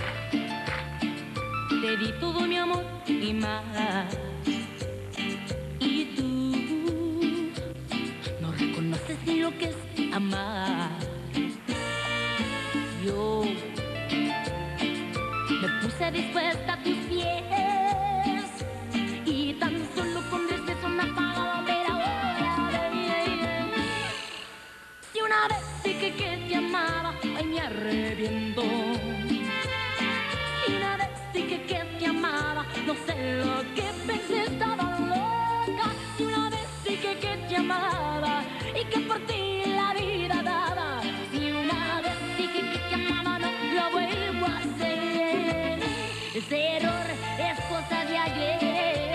te di todo mi amor y más. Y tú no reconoces ni lo que es amar. Yo me puse dispuesta a tus pies y tan solo con desprecio me apagaba ver ahora. Si una vez dije que te amaba, ay me arrepiento. Si una vez dije que te amaba, no sé lo que pensé, estaba loca. Si una vez dije que te amaba y que por ti la vida daba. Si una vez dije que te amaba, no lo vuelvo a hacer. Ese error es cosa de ayer.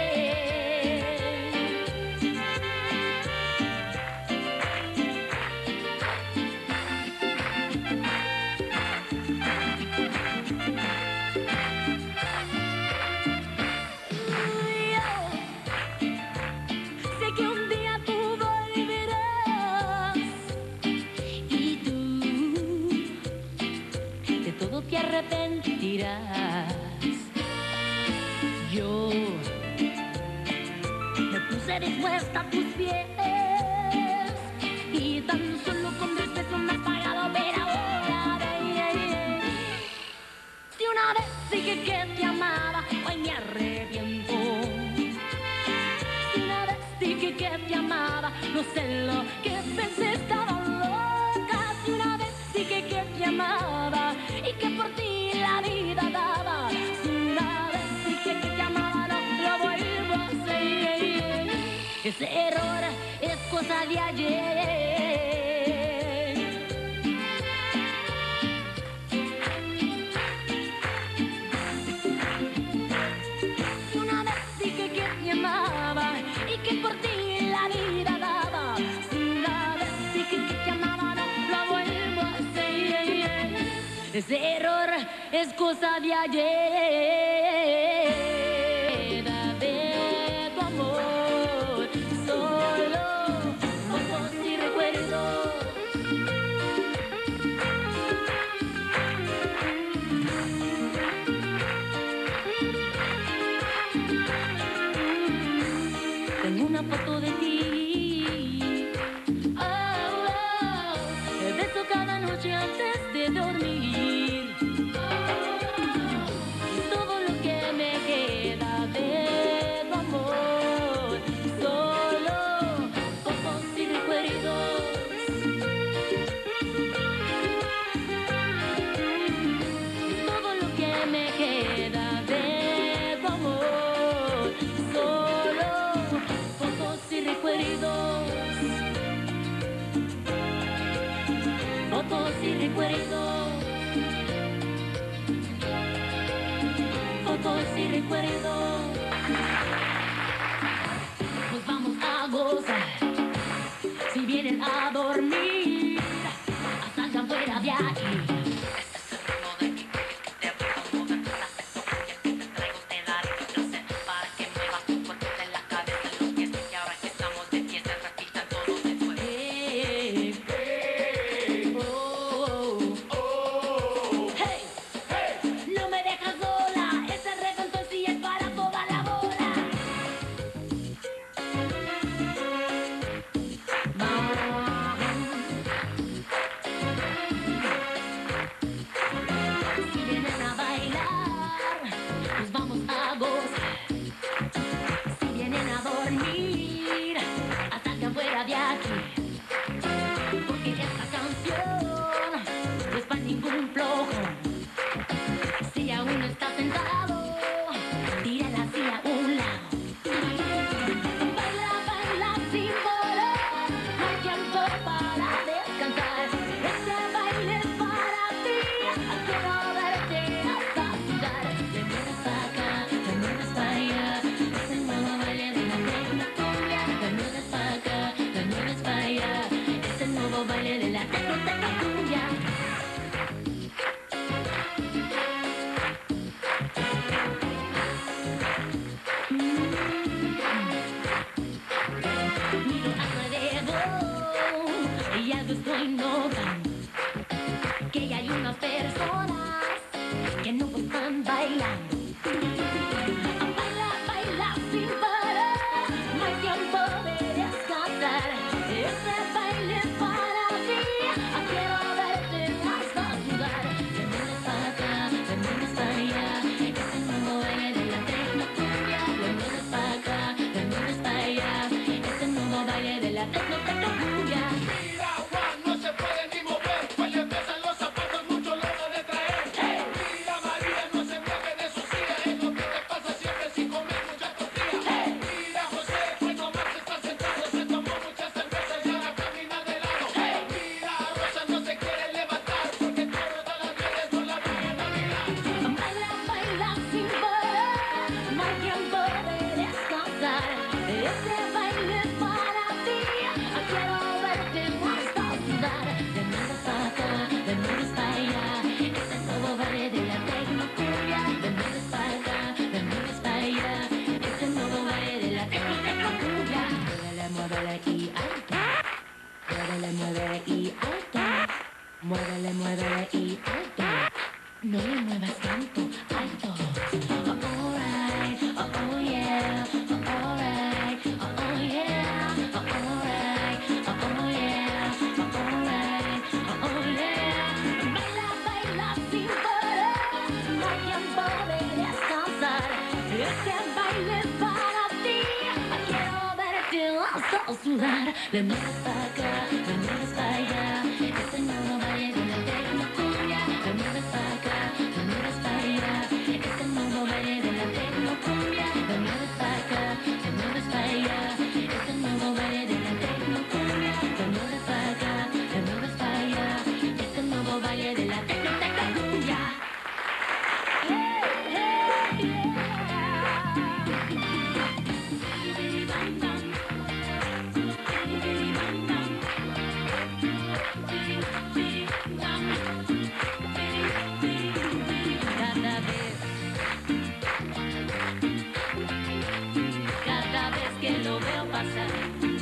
Sé que un día tú volverás y tú de todo te arrepentirás. Yo me puse dispuesta a tus pies y tan solo con desprecio me ha pagado ver ahora. Si una vez dije que te amaba, hoy me arrepiento. Si una vez dije que te amaba, no sé lo que pensé, estaba loca. Si una vez dije que te amaba y que por ti la vida daba. Si una vez dije que te amaba, no lo vuelvo a hacer. Ese error es cosa de ayer. Si una vez dije que te amaba y que por ti la vida daba. Si una vez dije que te amaba, no lo vuelvo a hacer. Ese error es cosa de ayer. De tu amor, solo fotos y recuerdos. Tengo una foto de ti. Oh, oh, te beso cada noche antes de dormir. Todo lo que me queda de tu amor, solo fotos y recuerdos. Todo lo que me queda de tu amor, solo fotos y recuerdos. Fotos y recuerdos. Fotos y recuerdos. Pues vamos a gozar. Si vienen a dormir, salgan fuera de aquí. No me dejas sola, ese reggaetón sí es para toda la bola. están bailando. Baila, baila sin parar, no hay tiempo de descansar. Este baile es para ti, quiero verte hasta sudar. Te mueves para acá, te mueves para allá, este nuevo baile de la tecnocumbia. Te mueves para acá, te mueves para allá, este nuevo baile de la tecnocumbia. Mira, Juan, no se puede ni mover, pues le pesan los zapatos, mucho lo van a traer. Mira, María, no se mueve de su silla, es lo que te pasa siempre sin comer mucha tortilla. Mira, José, pues nomás está sentado, se tomó mucha cerveza y ahora camina de lado. Mira, Rosa no se quiere levantar, porque todas las redes no la van a mirar. Baila, baila sin parar, no hay tiempo de descansar. Este baile es para ti, quiero verte hasta sudar. Te mueves para acá, te mueves para allá, este nuevo baile de la tecnocumbia. Te mueves para acá, te mueves para allá, este nuevo baile de la tecnocumbia. Muévele, muévele y alto, muévele, muévele y alto, muévele, muévele y alto. No le muevas tanto, alto. Alright, oh yeah, alright, oh yeah, alright, oh yeah, alright, oh yeah. Baila, baila sin parar, no hay tiempo de descansar. Este baile es para ti, quiero verte hasta sudar. Le mueves para acá, le mueves para allá, este nuevo baile de la tecnocumbia. Le mueves para acá, le mueves para allá, este nuevo baile de la tecnocumbia. Le mueves para acá, le mueves para allá, este nuevo baile de la tecnocumbia. Le mueves para acá, le mueves para allá, este nuevo baile de la tecnocumbia. Cada vez que lo veo pasar,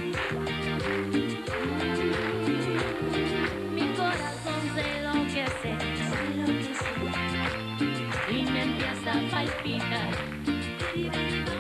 mi corazón se enloquece y me empieza a palpitar.